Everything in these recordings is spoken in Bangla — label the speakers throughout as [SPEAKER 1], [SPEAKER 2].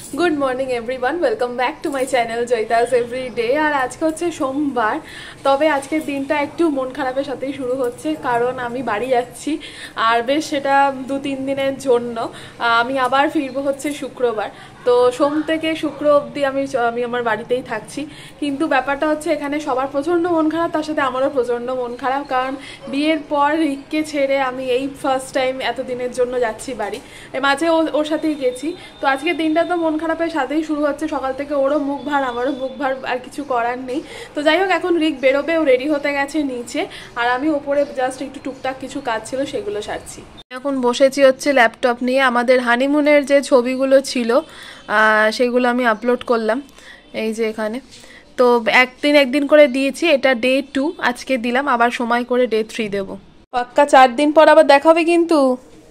[SPEAKER 1] Good morning everyone welcome back to my channel Jayita's everyday. और आज के होच्छे सोमवार, तबे आजकेर दिनटा एकटू मन खारापेर साथेई शुरू होच्छे कारण आमी बाड़ी जाच्छि और बेश सेटा 2-3 दिनेर जोन्नो। आमी आबार फिरबो होच्छे शुक्रबार, तो सोम थेके शुक्र अब्दि आमी आमार बाड़ीतेई थाकछि। किन्तु ब्यापारटा होच्छे एखाने सबार प्रचंड मन खाराप, तार साथे आमारो प्रचंड मन खाराप कारण बियेर पर रिकके छेड़े आमी एई फार्स्ट टाइम एत दिनेर जोन्नो जाच्छि बाड़ी। माझे ओर साथेई गेछि, तो आजकेर दिनटा तो मन খারাপের সাথেই শুরু হচ্ছে। সকাল থেকে ওরও মুখ ভার আমারও মুখ ভার, আর কিছু করার নেই। তো যাই হোক এখন রিক বেরোবে, ও রেডি হতে গেছে নিচে আর আমি ওপরে জাস্ট একটু টুকটাক কিছু কাজ ছিল সেগুলো সারছি। এখন বসেছি হচ্ছে ল্যাপটপ নিয়ে। আমাদের হানিমুনের যে ছবিগুলো ছিল সেগুলো আমি আপলোড করলাম এই যে এখানে। তো একদিন করে দিয়েছি, এটা ডে 2 আজকে দিলাম, আবার সময় করে ডে 3 দেব। পাক্কা 4 দিন পর আবার দেখা হবে। কিন্তু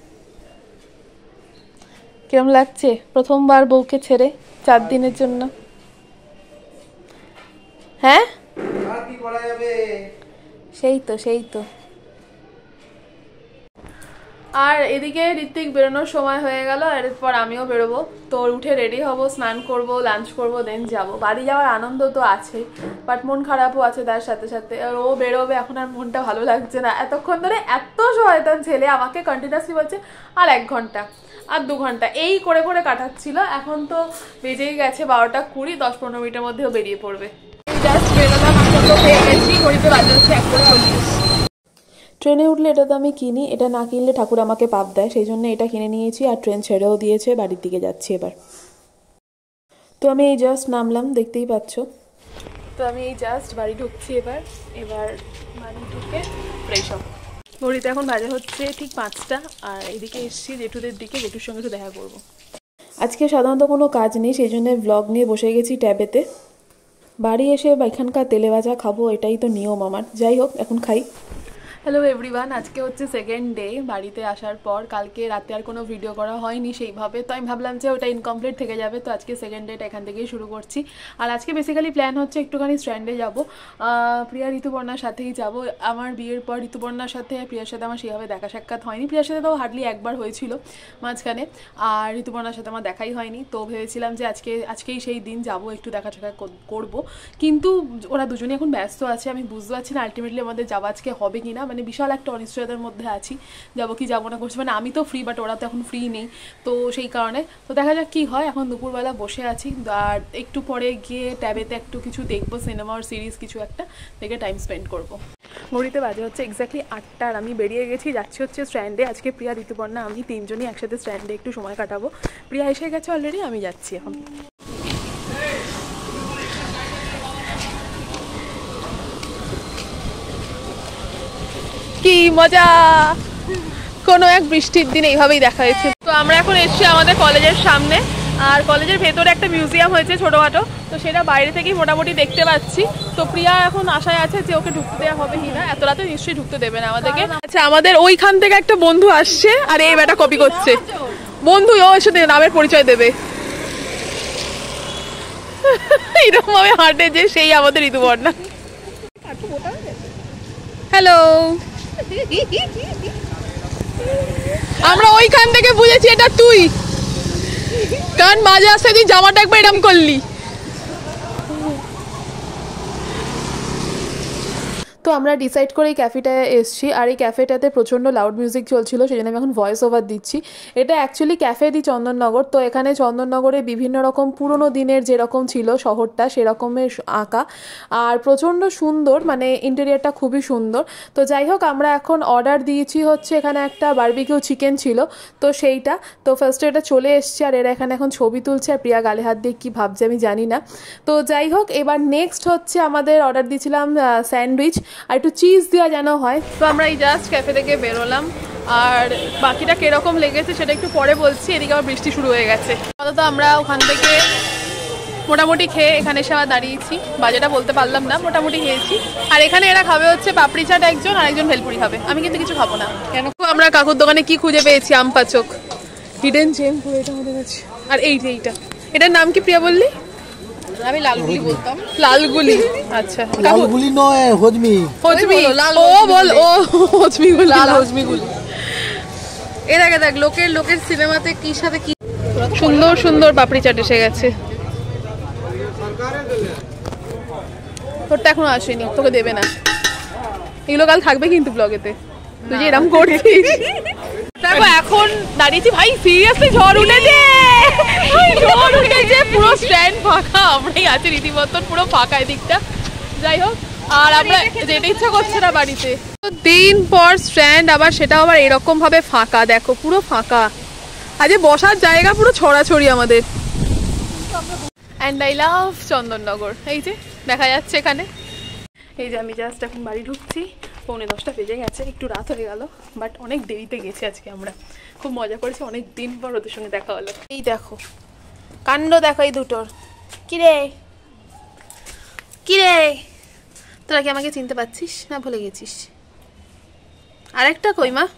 [SPEAKER 1] কেমন লাগছে প্রথমবার বউকে ছেড়ে 4 দিনের জন্য? হ্যাঁ আর কি করা যাবে, সেই তো। আর এদিকে ঋত্বিক বেরোনোর সময় হয়ে গেল, এরপর আমিও বেরোবো। তো উঠে রেডি হব, স্নান করব, লাঞ্চ করব, দেন যাব। বাড়ি যাওয়ার আনন্দ তো আছে, বাট মন খারাপও আছে তার সাথে সাথে। আর ও বেরোবে, এখন আর মনটা ভালো লাগছে না। এতক্ষণ ধরে এত শয়তান ছেলে আমাকে কন্টিনিউয়াসলি বলছে আর 1 ঘন্টা আর 2 ঘন্টা এই করে করে কাটাচ্ছিল। এখন তো বেজেই গেছে 12টা 20, 10-15 মিনিটের মধ্যেও বেরিয়ে পড়বে। জাস্ট বেরোলাম, এখন তো পেয়ে গেছি, ঘড়িতে বাজে হচ্ছে 1:40। ট্রেনে উঠলে এটা তো আমি কিনি, এটা না কিনলে ঠাকুর আমাকে পাপ দেয়, সেই জন্য এটা কিনে নিয়েছি। আর ট্রেন ছেড়েও দিয়েছে, বাড়ির দিকে যাচ্ছি এবার। তো আমি এই জাস্ট নামলাম, দেখতেই পাচ্ছ। তো আমি এই জাস্ট বাড়ি ঢুকছি এবার বাড়ি ঢুকে ফ্রেশ হব। ঘড়িতে এখন বাজে হচ্ছে ঠিক 5টা। আর এদিকে এসেছি জেঠুদের দিকে, জেঠুর সঙ্গে একটু দেখা করবো। আজকে সাধারণত কোনো কাজ নেই, সেই জন্য ব্লগ নিয়ে বসে গেছি ট্যাবেতে। বাড়ি এসে এখানকার তেলে ভাজা খাবো, এটাই তো নিয়ম আমার। যাই হোক এখন খাই। হ্যালো এভরিওয়ান, আজকে হচ্ছে 2nd ডে বাড়িতে আসার পর। কালকে রাতে আর কোনো ভিডিও করা হয়নি সেইভাবে, তো আমি ভাবলাম যে ওটা ইনকমপ্লিট থেকে যাবে। তো আজকে 2nd ডেটা এখান থেকেই শুরু করছি। আর আজকে বেসিক্যালি প্ল্যান হচ্ছে একটুখানি স্ট্র্যান্ডে যাব, প্রিয়া ঋতুপর্ণার সাথেই যাব। আমার বিয়ের পর ঋতুপর্ণার সাথে প্রিয়ার সাথে আমার সেইভাবে দেখা সাক্ষাৎ হয়নি। প্রিয়ার সাথে তো হার্ডলি একবার হয়েছিল মাঝখানে, আর ঋতুপর্ণার সাথে আমার দেখাই হয়নি। তো ভেবেছিলাম যে আজকেই সেই দিন যাব, একটু দেখা সাক্ষাৎ করব। কিন্তু ওরা দুজনে এখন ব্যস্ত আছে, আমি বুঝতে পারছি না আলটিমেটলি আমাদের যাওয়া আজকে হবে কি না। মানে বিশাল একটা অনিশ্চয়তার মধ্যে আছি, যাবো কি যাবো না করছি। মানে আমি তো ফ্রি, বাট ওরা তো এখন ফ্রি নেই, তো সেই কারণে তো দেখা যাক কি হয়। এখন দুপুরবেলা বসে আছি, আর একটু পরে গিয়ে ট্যাবেতে একটু কিছু দেখবো, সিনেমা আর সিরিজ কিছু একটা দেখে টাইম স্পেন্ড করবো। ঘড়িতে বাজে হচ্ছে এক্স্যাক্টলি 8টা। আর আমি বেরিয়ে গেছি, যাচ্ছি হচ্ছে স্ট্র্যান্ডে। আজকে প্রিয়া ঋতুপর্ণা আমি 3জনই একসাথে স্ট্র্যান্ডে একটু সময় কাটাবো। প্রিয়া এসে গেছে অলরেডি, আমি যাচ্ছি এখন। কি মজা, কোনো এক বৃষ্টির দিন এইভাবেই দেখা হয়েছে। তো আমরা এখন এসেছি আমাদের কলেজের সামনে, আর কলেজের ভেতরে একটা মিউজিয়াম হয়েছে ছোটোখাটো, তো সেটা বাইরে থেকেই মোটামুটি দেখতে পাচ্ছি। তো প্রিয়া এখন আশায় আছে যে ওকে ঢুকতে দেওয়া হবে কিনা, এত রাতে নিশ্চয়ই ঢুকতে দেবে না আমাদেরকে। আচ্ছা, আমাদের ওইখান থেকে একটা বন্ধু আসছে, আর এই ব্যাটা কপি করছে। বন্ধু ও এসে নামের পরিচয় দেবে, এরকম ভাবে হাঁটে যে সেই আমাদের ঋতুপর্ণা। হ্যালো, আমরা ওইখান থেকে বুঝেছি এটা তুই, কারণ মাঝে আসতে তুই জামাটা একবার এরম করলি। তো আমরা ডিসাইড করে এই ক্যাফেটায় এসেছি, আর এই ক্যাফেটাতে প্রচণ্ড লাউড মিউজিক চলছিল, সেই জন্য আমি এখন ভয়েস ওভার দিচ্ছি। এটা অ্যাকচুয়ালি ক্যাফে দি চন্দননগর। তো এখানে চন্দননগরে বিভিন্ন রকম পুরনো দিনের যেরকম ছিল শহরটা সেরকমের আঁকা, আর প্রচণ্ড সুন্দর, মানে ইন্টেরিয়ারটা খুবই সুন্দর। তো যাই হোক, আমরা এখন অর্ডার দিয়েছি হচ্ছে, এখানে একটা বারবিকিউ চিকেন ছিল, তো সেইটা। তো ফার্স্টে এটা চলে এসছে, আর এরা এখানে এখন ছবি তুলছে, আর প্রিয়া গালে হাত দিয়ে কী ভাবছে আমি জানি না। তো যাই হোক, এবার নেক্সট হচ্ছে আমাদের অর্ডার দিয়েছিলাম স্যান্ডউইচ, আর একটু চিজ দেওয়া যেন হয়। তো আমরা এই জাস্ট ক্যাফে থেকে বেরোলাম, আর বাকিটা কিরকম লেগেছে সেটা একটু পরে বলছি। এদিকে আবার বৃষ্টি শুরু হয়ে গেছে। অন্তত আমরা ওখান থেকে মোটামুটি খেয়ে এখানে এসে আবার দাঁড়িয়েছি। বাজেটা বলতে পারলাম না, মোটামুটি খেয়েছি। আর এখানে এরা খাবে হচ্ছে পাপড়ি চাট একজন, আর একজন ভেলপুরি খাবে। আমি কিন্তু কিছু খাবো না। কেন? আমরা কাকুর দোকানে কি খুঁজে পেয়েছি, আম পাচক, হিডেন জেম পুরো এটা আমাদের কাছে। আর এইটা, এটার নাম কি প্রিয়া বললি? আমি লালগুলি বলতাম। লালগুলি, আচ্ছা লালগুলি নয়, হজমি। ও বল, ও হজমি গুলি, লাল হজমি গুলি। এর আগে দেখ লোকের সিনেমাতে কি সাথে কি তোরা সুন্দর সুন্দর পাপড়ি চাট এসে গেছে। তোরটা এখনো আসেনি, তোকে দেবে না। এগুলো কাল থাকবে কিন্তু ব্লগেতে, তুই যে এরকম করছিস। দেখো এখন দাঁড়িয়েছি ভাই, সিরিয়াসলি ঝড় উঠেছে, ঝড় উঠেছে, পুরো স্ট্যান্ড ফাঁকা, আমরাই আছি রীতিমতন পুরো ফাঁকা এদিকটা। যাই হোক, আর আমরা যেতে ইচ্ছা করছে না বাড়িতে। দিন পর স্ট্যান্ড আবার, সেটাও আবার এরকম ভাবে ফাঁকা, দেখো পুরো ফাঁকা। আজ বসার জায়গা পুরো ছড়াছড়ি আমাদের। And I love Chandannagar. এই যে দেখা যাচ্ছে এখানে, এই যে আমি জাস্ট এখন বাড়ি ঢুকছি, 9:45 বেজে গেছে, একটু রাত হয়ে গেল, বাট অনেক দেরিতে গেছি আজকে আমরা, খুব মজা করেছি, অনেক দিন পর ওদের সঙ্গে দেখা হলো। এই দেখো কাণ্ড, দেখো এই দুটোর। কিরে কিরে, তোরা কি আমাকে চিনতে পারছিস না ভুলে গেছিস? আরেকটা কই মা?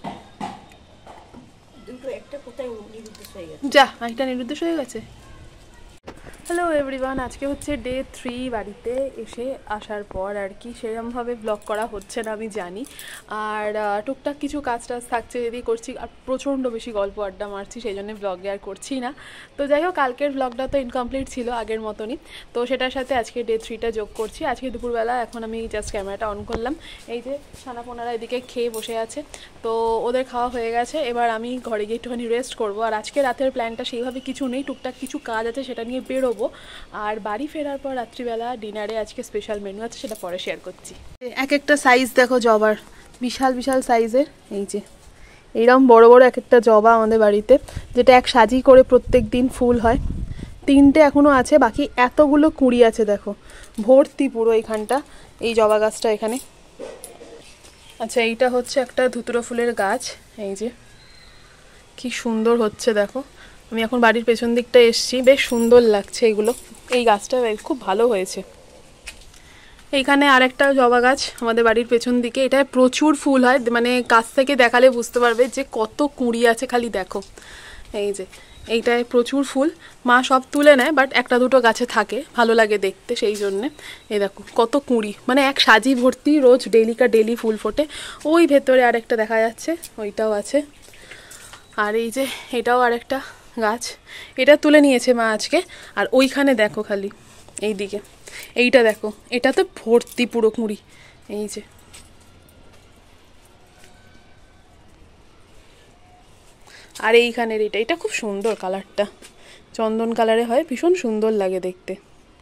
[SPEAKER 1] যা, একটা নিরুদ্দেশ হয়ে গেছে। হ্যালো এভরিওয়ান, আজকে হচ্ছে ডে 3 বাড়িতে এসে আসার পর আর কি সেরকমভাবে ব্লগ করা হচ্ছে না আমি জানি, আর টুকটাক কিছু কাজ টাজ থাকছে যদি করছি, আর প্রচণ্ড বেশি গল্প আড্ডা মারছি, সেই জন্য ব্লগে আর করছি না। তো যাই হোক, কালকের ব্লগটা তো ইনকমপ্লিট ছিল আগের মতনই, তো সেটার সাথে আজকে ডে 3টা যোগ করছি। আজকে দুপুরবেলা এখন আমি জাস্ট ক্যামেরাটা অন করলাম, এই যে ছানাপোনারা এদিকে খেয়ে বসে আছে, তো ওদের খাওয়া হয়ে গেছে, এবার আমি ঘরে গিয়ে একটুখানি রেস্ট করবো। আর আজকে রাতের প্ল্যানটা সেইভাবে কিছু নেই, টুকটাক কিছু কাজ আছে সেটা নিয়ে বেরোবো, আর বাড়ি ফেরার পর রাত্রিবেলা ডিনারে আজকে স্পেশাল মেনু আছে, সেটা পরে শেয়ার করছি। এক একটা সাইজ দেখো জবার, বিশাল বিশাল সাইজের, এই যে এইরকম বড় বড় এক একটা জবা আমাদের বাড়িতে, যেটা এক সাজি করে প্রত্যেক দিন ফুল হয়। 3টে এখনো আছে, বাকি এতগুলো কুঁড়ি আছে, দেখো ভর্তি পুরো এইখানটা, এই জবা গাছটা এখানে। আচ্ছা, এইটা হচ্ছে একটা ধুতুরো ফুলের গাছ, এই যে কি সুন্দর হচ্ছে দেখো। আমি এখন বাড়ির পেছন দিকটা এসছি, বেশ সুন্দর লাগছে এগুলো, এই গাছটা খুব ভালো হয়েছে। এইখানে আরেকটা জবা গাছ আমাদের বাড়ির পেছন দিকে, এটায় প্রচুর ফুল হয়, মানে কাছ থেকে দেখালে বুঝতে পারবে যে কত কুঁড়ি আছে, খালি দেখো। এই যে এইটায় প্রচুর ফুল, মা সব তুলে নেয়, বাট একটা দুটো গাছে থাকে, ভালো লাগে দেখতে, সেই জন্যে। এই দেখো কত কুঁড়ি, মানে এক সাজি ভর্তি, রোজ ডেলি ফুল ফোটে। ওই ভেতরে আরেকটা দেখা যাচ্ছে, ওইটাও আছে। আর এই যে এটাও আরেকটা গাছ, এটা তুলে নিয়েছে মা আজকে। আর ওইখানে দেখো খালি এই দিকে, এইটা দেখো, এটা তো ভর্তি পুরো কুঁড়ি, এই যে। আর এইখানের এটা খুব সুন্দর, কালারটা চন্দন কালারে হয়, ভীষণ সুন্দর লাগে দেখতে।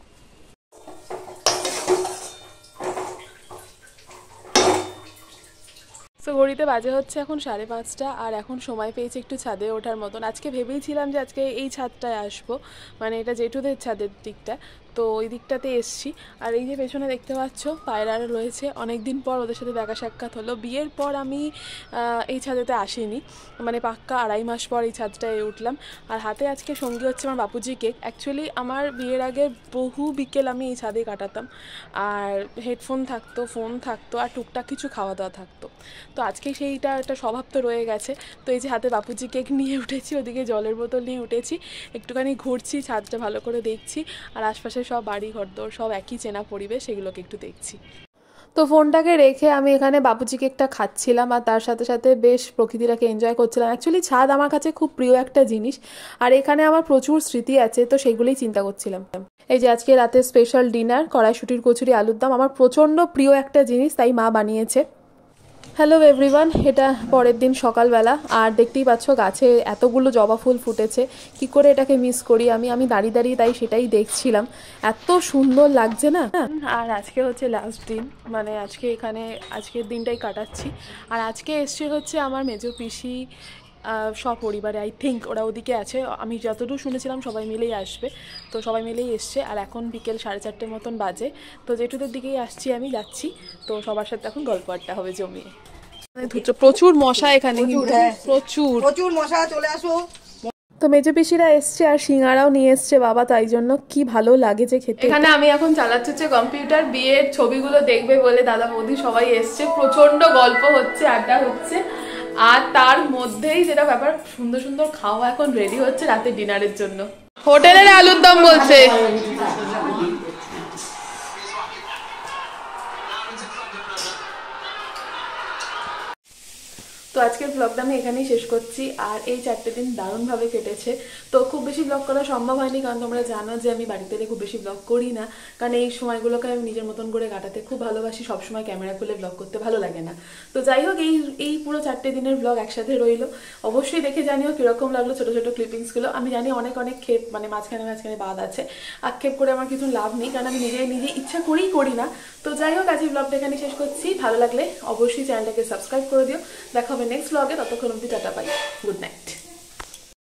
[SPEAKER 1] তো ঘড়িতে বাজে হচ্ছে এখন 5:30, আর এখন সময় পেয়েছি একটু ছাদে ওঠার মতন। আজকে ভেবেইছিলাম যে আজকে এই ছাদটায় আসবো, মানে এটা জেঠুদের ছাদের দিকটা, তো ওই দিকটাতে এসছি। আর এই যে পেছনে দেখতে পাচ্ছ পায়রারা রয়েছে, অনেক দিন পর ওদের সাথে দেখা সাক্ষাৎ হলো। বিয়ের পর আমি এই ছাদেতে আসিনি, মানে পাক্কা 2.5 মাস পর এই ছাদটায় উঠলাম। আর হাতে আজকে সঙ্গী হচ্ছে আমার বাপুজি কেক। অ্যাকচুয়ালি আমার বিয়ের আগে বহু বিকেল আমি এই ছাদে কাটাতাম, আর হেডফোন থাকতো, ফোন থাকতো, আর টুকটাক কিছু খাওয়া দাওয়া থাকতো। তো আজকে সেইটা একটা স্বভাব তো রয়ে গেছে। তো এই যে হাতে বাপুজি কেক নিয়ে উঠেছি, ওদিকে জলের বোতল নিয়ে উঠেছি, একটুখানি ঘুরছি, ছাদটা ভালো করে দেখছি, আর আশপাশে সব বাড়ি ঘরদোর সব একই চেনা পরিবেশ, সেগুলোকে একটু দেখছি। তো ফোনটাকে রেখে আমি এখানে বাপুজি কেকটা খাচ্ছিলাম, আর তার সাথে সাথে বেশ প্রকৃতিটাকে এনজয় করছিলাম। অ্যাকচুয়ালি ছাদ আমার কাছে খুব প্রিয় একটা জিনিস, আর এখানে আমার প্রচুর স্মৃতি আছে, তো সেগুলোই চিন্তা করছিলাম। এই যে আজকে রাতে স্পেশাল ডিনার, কড়াইশুঁটির কচুরি, আলুর দম, আমার প্রচণ্ড প্রিয় একটা জিনিস, তাই মা বানিয়েছে। হ্যালো এভরিওয়ান, এটা পরের দিন সকালবেলা, আর দেখতেই পাচ্ছ গাছে এতগুলো জবা ফুল ফুটেছে, কি করে এটাকে মিস করি আমি দাঁড়িয়ে দাঁড়িয়ে তাই সেটাই দেখছিলাম, এত সুন্দর লাগছে না। আর আজকে হচ্ছে লাস্ট দিন, মানে আজকে এখানে আজকের দিনটাই কাটাচ্ছি। আর আজকে এসছে হচ্ছে আমার মেজো পিসি সপরিবারে, আই থিঙ্ক ওরা ওদিকে আছে, আমি যতটুকু শুনেছিলাম সবাই মিলেই আসবে, তো সবাই মিলেই এসছে। আর এখন বিকেল 4:30 মতন বাজে, তো জেঠুদের দিকেই আসছি, আমি যাচ্ছি, তো সবার সাথে এখন গল্প আড্ডা হবে জমিয়ে। প্রচুর মশা এখানে, প্রচুর মশা, চলে আসো। তো মেজো পিসিরা এসছে, আর সিঙ্গারাও নিয়ে এসছে বাবা, তাই জন্য কি ভালো লাগে যে খেতে। এখানে আমি এখন চালাচ্ছি হচ্ছে কম্পিউটার, বিয়ের ছবিগুলো দেখবে বলে দাদা বৌদি সবাই এসছে, প্রচন্ড গল্প হচ্ছে, আড্ডা হচ্ছে, আর তার মধ্যেই যেটা ব্যাপার, সুন্দর সুন্দর খাওয়া এখন রেডি হচ্ছে রাতে ডিনারের জন্য। হোটেলের আলুর দম বলছে। তো আজকের ব্লগটা আমি এখানেই শেষ করছি। আর এই 4টে দিন দারুণভাবে কেটেছে। তো খুব বেশি ব্লগ করা সম্ভব হয়নি, কারণ তোমরা জানো যে আমি বাড়িতে খুব বেশি ব্লগ করি না, কারণ এই সময়গুলোকে আমি নিজের মতন করে কাটাতে খুব ভালোবাসি। সবসময় ক্যামেরা খুলে ব্লগ করতে ভালো লাগে না। তো যাই হোক, এই পুরো 4টে দিনের ব্লগ একসাথে রইলো। অবশ্যই দেখে জানিও কিরকম লাগলো ছোট ছোট ক্লিপিংসগুলো। আমি জানি অনেক ক্ষেপ মানে মাঝখানে বাদ আছে, আক্ষেপ করে আমার কিছু লাভ নেই, কারণ আমি নিজে ইচ্ছা করেই করি না। তো যাই হোক, আজকে ব্লগটা এখানে শেষ করছি। ভালো লাগলে অবশ্যই চ্যানেলটাকে সাবস্ক্রাইব করে দিও। দেখা হবে নেক্সট ব্লগে, ততক্ষণ অবধি টাটা, বাই, গুড নাইট।